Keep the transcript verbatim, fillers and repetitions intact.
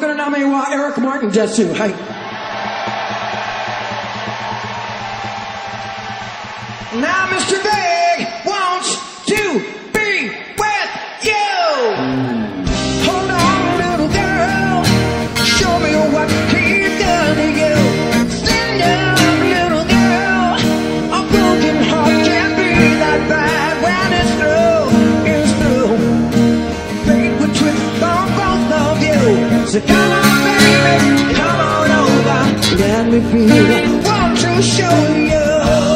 僕の名前はエリック・マーティンです。はい。Now mister Big wants to be with you. Hold on, little girl. Show me what he's done to you. Stand up, little girl. A broken heart can't be that bad when it's through. It's through. Fate would twist on both of you. So come on, baby, come on over. Let me feel. Want to show you.